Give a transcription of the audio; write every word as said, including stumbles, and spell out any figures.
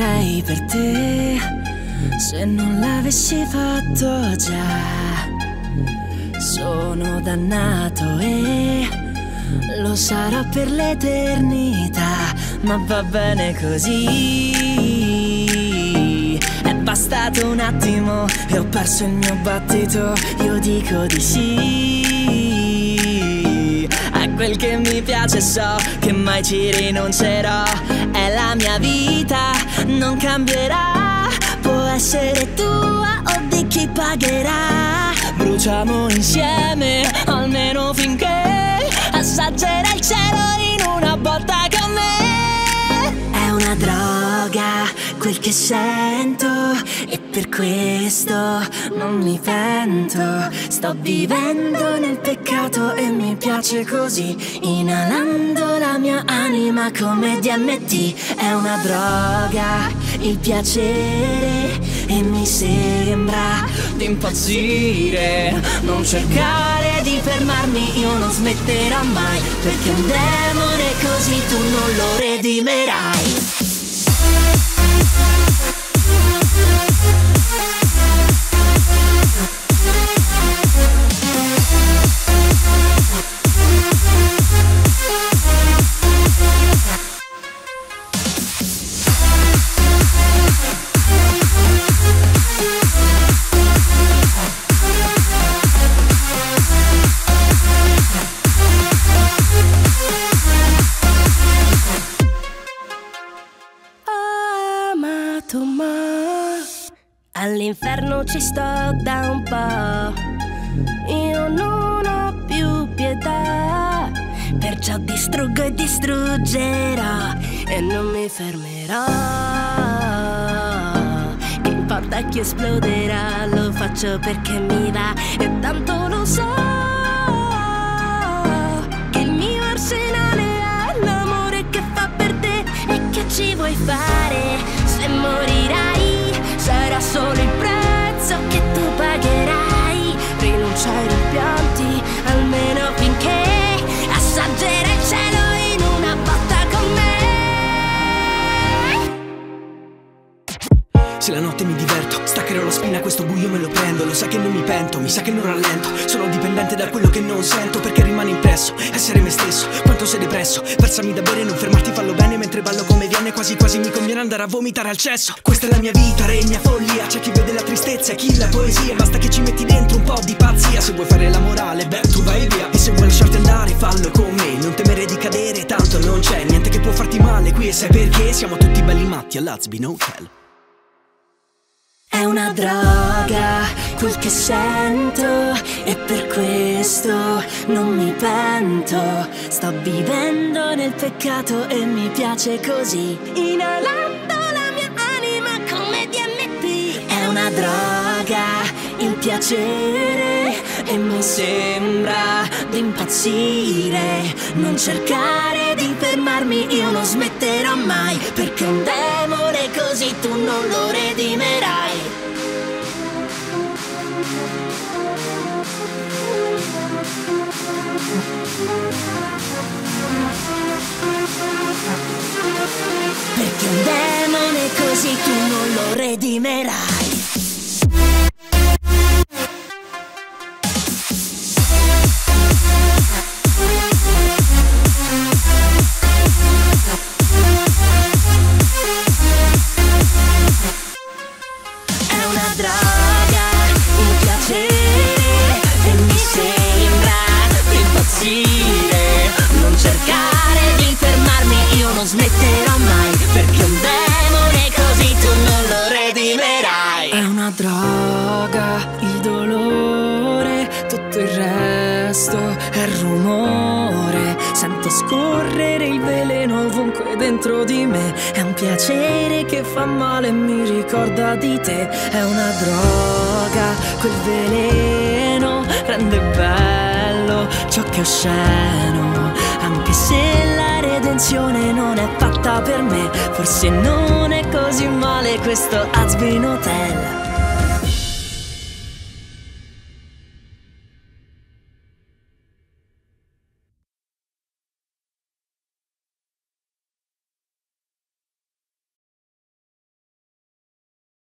morirei per te se non l'avessi fatto già. Sono dannato e lo sarò per l'eternità, ma va bene così. È bastato un attimo e ho perso il mio battito. Io dico di sì a quel che mi piace, so che mai ci rinuncerò. È la mia vita, non cambierà. Può essere tua o di chi pagherà. Bruciamo insieme, almeno finché assaggerai il cielo in una botta con me. È una droga quel che sento e per questo non mi pento. Sto vivendo nel peccato e mi piace così, inalando la mia anima come D M T. È una droga il piacere e mi sembra di impazzire. Non cercare di fermarmi, io non smetterò mai, perché un demone così tu non lo redimerai. All'inferno ci sto da un po', io non ho più pietà, perciò distruggo e distruggerò e non mi fermerò. Che importa chi esploderà, lo faccio perché mi va e tanto lo so che il mio arsenale è l'amore che fa per te. E che ci vuoi fare se morirai? Sarà solo il prezzo che tu pagherai. Rinuncia ai rimpianti, almeno finché assaggerai il cielo in una botta con me. Se la notte mi diverto, staccherò la spina, questo buio me lo prendo. Lo sa che non mi pento, mi sa che non rallento. Sono dipendente da quello che non sento, perché rimane impresso essere me stesso. Quanto sei depresso, versami da bere, non fermarti, fallo bene mentre ballo come viene. Quasi quasi mi conviene andare a vomitare al cesso. Questa è la mia vita, regna follia. C'è chi vede la tristezza e chi la poesia. Basta che ci metti dentro un po' di pazzia. Se vuoi fare la morale, beh, tu vai via. E se vuoi lasciarti andare, fallo con me. Non temere di cadere, tanto non c'è niente che può farti male qui. E sai perché? Siamo tutti belli matti all'Hazbin Hotel. È una droga quel che sento e per questo non mi pento. Sto vivendo nel peccato e mi piace così, inalando la mia anima come D M T. È una droga il piacere e mi sembra di impazzire. Non cercare di fermarmi, io non smetterò mai, perché un demone così tu non lo redimerai. Perché un demone così tu non lo redimerai. È una droga il piacere e mi sembra di impazzire. Non cercare di fermarmi, io non smetterò mai, perché un demone così tu non lo redimerai. È una droga il dolore, tutto il resto è rumore. Sento scorrere il veleno ovunque dentro di me. È un piacere che fa male e mi ricorda di te. È una droga quel veleno, rende bello ciò che è osceno. Anche se la redenzione non è fatta per me, forse non è così male questo Hazbin Hotel.